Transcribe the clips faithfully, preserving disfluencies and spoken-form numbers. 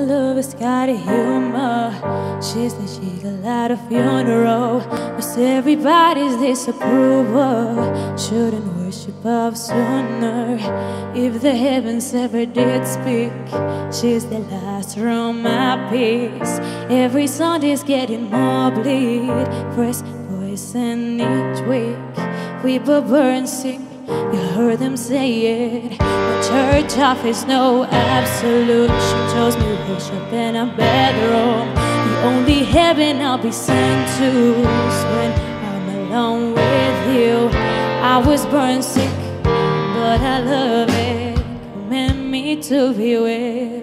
love has got a humor. She's the jiggle at a funeral. Cause everybody's disapproval shouldn't worship of sooner. If the heavens ever did speak, she's the last Roma piece. Every Sunday's getting more bleed. First poison each week. We burn sick, you heard them say it. The church office, no absolute. She chose me worship in a bedroom. The only heaven I'll be sent to is when I'm alone with you. I was born sick, but I love it. Command me to be well.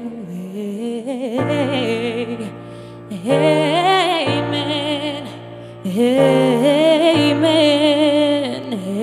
Amen. Amen.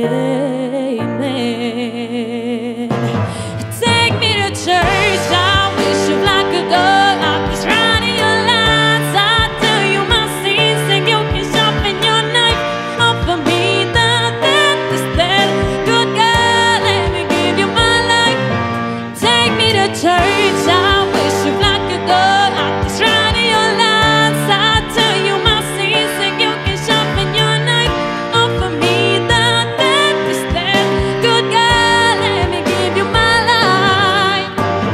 Amen. Take me to church, I wish you like a girl. I'm just running your lines. I'll tell you my sins and you can sharpen your knife. Offer me the death instead. Good girl, let me give you my life. Take me to church, I wish you like a girl. I'm just running your lines. I'll tell you my sins and you can sharpen your knife. Offer me the death instead. Good girl, let me give you my life.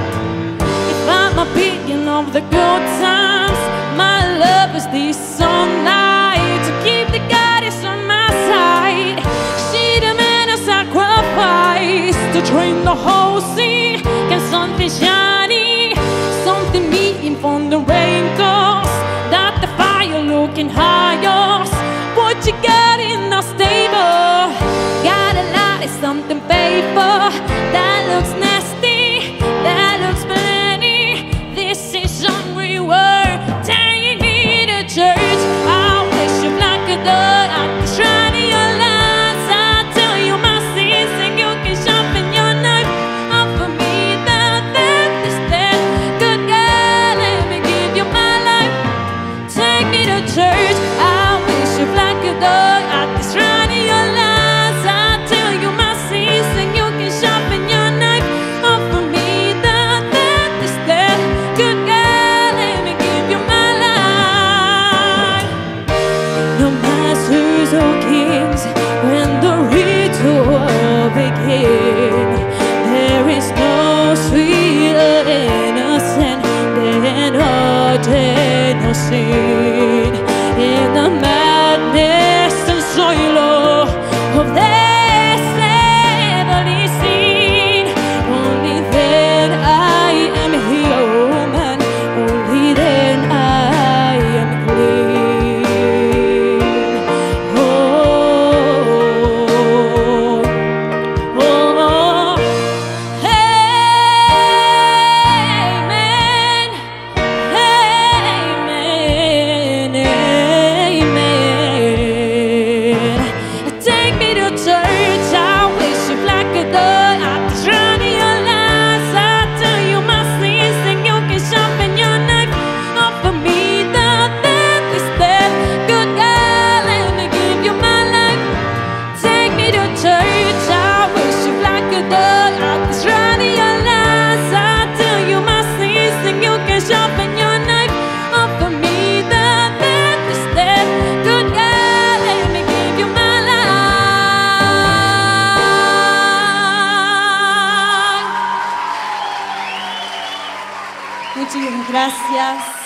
If I'm a beacon of the good times, my love is this song night to keep the goddess on my side. She demanded a sacrifice to drain the whole sea. Can something shiny, something meeting from the rain cause that the fire looking higher. What you got in the stable? Got a lot of something paper that looks nasty, that looks plenty. This is hungry word. Take me to church. I wish you like a girl. I'm just running your lines. I'll tell you my sins and you can sharpen your knife. Offer me the death instead. Good girl, let me give you my life. Take me to church. I wish you like a girl. I'm just running your lines. I'll tell you my sins and you can sharpen your knife. Offer me the death instead. Good girl, let me give you my life. No masters or kings when the ritual begins. There is no sweeter innocent than ordained no sin. In the madness and soil of this heavenly scene, only then I am human, only then I am clean. Oh, oh, oh. Amen. Amen. Amen. Take me to church. I wish you like a girl. I'm just running your lines. I'll tell you my sins and you can sharpen your knife. Offer me the death instead. Good girl, let me give you my life. Take me to church. I wish you like a girl. I'm just running your lines. I'll tell you my sins and you can sharpen your knife. Offer me the death instead. Good girl, let me give you my life. Muchísimas gracias.